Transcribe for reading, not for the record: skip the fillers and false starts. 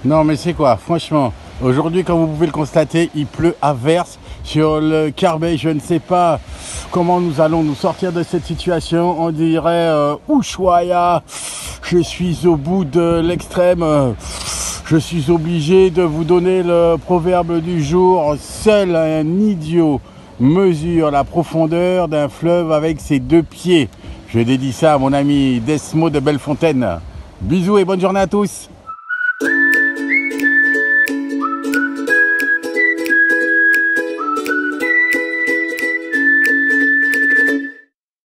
Non mais c'est quoi, franchement, aujourd'hui comme vous pouvez le constater, il pleut à verse sur le Carbet. Je ne sais pas comment nous allons nous sortir de cette situation. On dirait Ushuaïa, je suis au bout de l'extrême. Je suis obligé de vous donner le proverbe du jour. Seul un idiot mesure la profondeur d'un fleuve avec ses deux pieds. Je dédie ça à mon ami Desmo de Bellefontaine. Bisous et bonne journée à tous.